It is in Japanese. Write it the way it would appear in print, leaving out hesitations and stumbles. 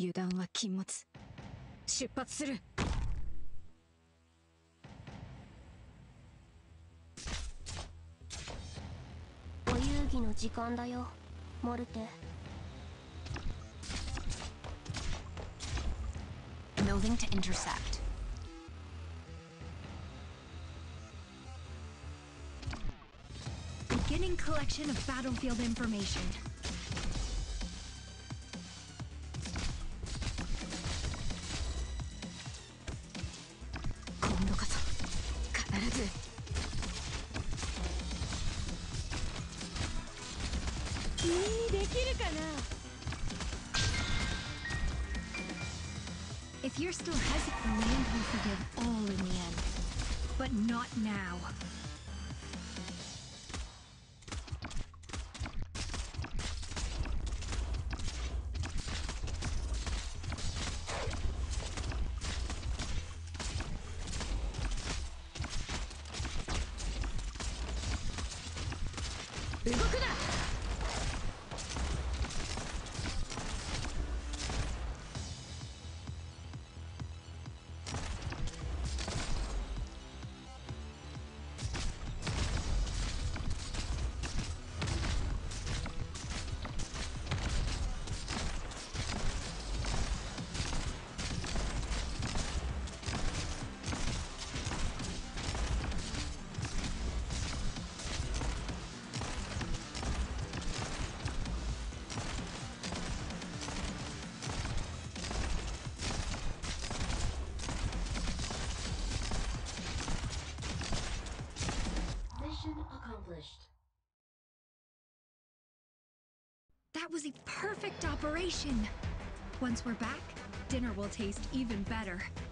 油断は禁物。出発する。 お遊戯の時間だよ、モルテ。 Moving to intercept. Beginning collection of battlefield information. 今度こそ必ず。君にできるかな。 If you're still hesitant, the land will forgive all in the end. But not now. That was a perfect operation. Once we're back, dinner will taste even better.